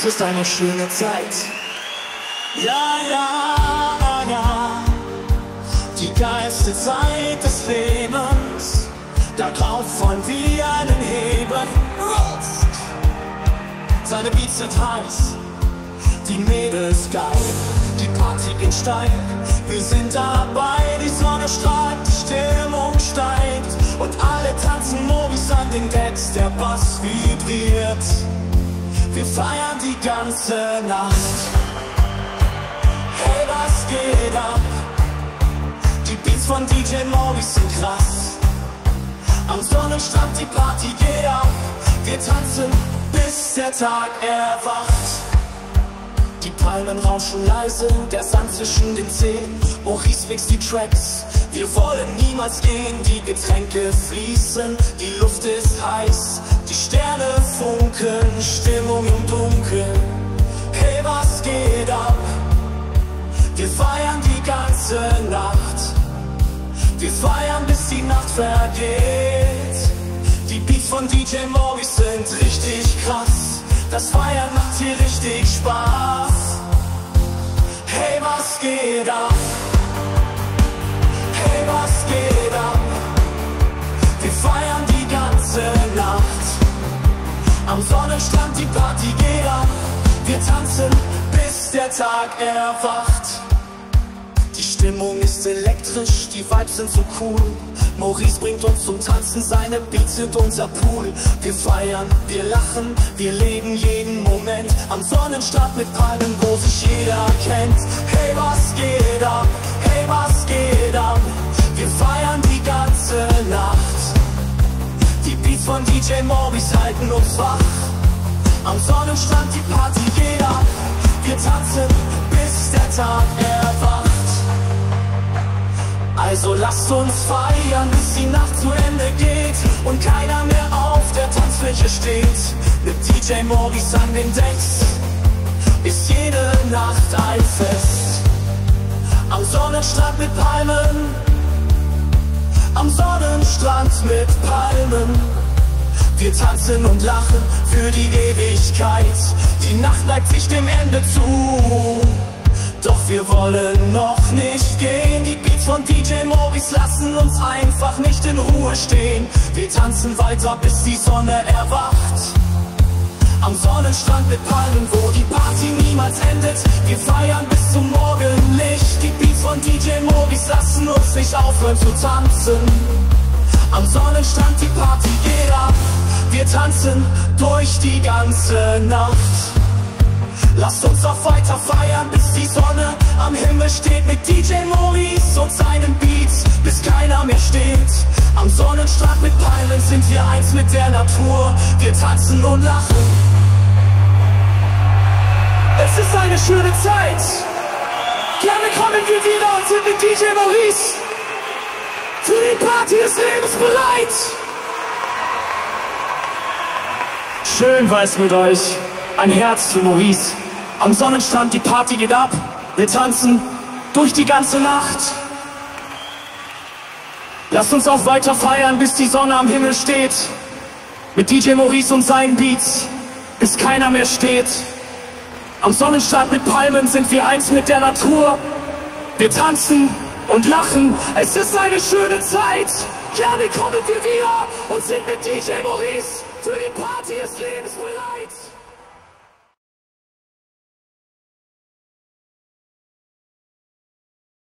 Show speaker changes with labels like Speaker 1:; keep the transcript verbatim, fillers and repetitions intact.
Speaker 1: ist eine schöne Zeit. Ja, ja, ja, die geilste Zeit des Lebens. Darauf wollen wir einen heben. Seine Beats sind heiß, die Mädels geil, die Party geht steil. Wir sind dabei, die Sonne strahlt, die Stimmung steigt und alle tanzen Movis an den Decks, der Bass vibriert. Wir feiern die ganze Nacht. Hey, was geht ab? Die Beats von D J Movis sind krass. Am Sonnenstrand die Party geht ab. Wir tanzen, bis der Tag erwacht. Die Palmen rauschen leise, der Sand zwischen den Zehen. Maurice mixt die Tracks, wir wollen niemals gehen. Die Getränke fließen, die Luft ist heiß, die Sterne funkeln, Stimmung im Dunkeln. Hey, was geht ab? Wir feiern die ganze Nacht. Wir feiern, bis die Nacht vergeht. Die Beats von D J Maurice sind richtig krass. Das Feiern macht hier richtig Spaß. Hey, was geht ab? Hey, was geht ab? Wir feiern die ganze Nacht. Am Sonnenstrand die Party geht ab. Wir tanzen, bis der Tag erwacht. Die Stimmung ist elektrisch, die Vibes sind so cool. Maurice bringt uns zum Tanzen, seine Beats sind unser Pool. Wir feiern, wir lachen, wir leben jeden Moment am Sonnenstrand mit Palmen, wo sich jeder kennt. Hey, was geht ab? Hey, was geht ab? Wir feiern die ganze Nacht. Die Beats von D J Maurice halten uns wach. Am Sonnenstrand die Party geht ab. Wir tanzen, bis der Tag erwacht. Also lasst uns feiern, bis die Nacht zu Ende geht und keiner mehr auf der Tanzfläche steht. Mit D J Maurice an den Decks ist jede Nacht ein Fest. Am Sonnenstrand mit Palmen, am Sonnenstrand mit Palmen. Wir tanzen und lachen für die Ewigkeit. Die Nacht neigt sich dem Ende zu. Doch wir wollen noch nicht gehen. Die Beats von D J Maurice lassen uns einfach nicht in Ruhe stehen. Wir tanzen weiter, bis die Sonne erwacht. Am Sonnenstrand mit Palmen, wo die Party niemals endet. Wir feiern bis zum Morgenlicht. Die Beats von D J Maurice lassen uns nicht aufhören zu tanzen. Am Sonnenstrand die Party geht ab. Wir tanzen durch die ganze Nacht. Lasst uns auch weiter feiern, bis die Sonne am Himmel steht. Mit D J Maurice und seinen Beats, bis keiner mehr steht. Am Sonnenstrand mit Palmen sind wir eins mit der Natur. Wir tanzen und lachen. Es ist eine schöne Zeit. Gerne kommen wir wieder und sind mit D J Maurice für die Party des Lebens bereit. Schön war es mit euch. Ein Herz für Maurice. Am Sonnenstrand die Party geht ab. Wir tanzen durch die ganze Nacht. Lasst uns auch weiter feiern, bis die Sonne am Himmel steht. Mit D J Maurice und seinen Beats, bis keiner mehr steht. Am Sonnenstrand mit Palmen sind wir eins mit der Natur. Wir tanzen und lachen, es ist eine schöne Zeit. Gerne kommen wir wieder und sind mit D J Maurice für die Party des Lebens bereit.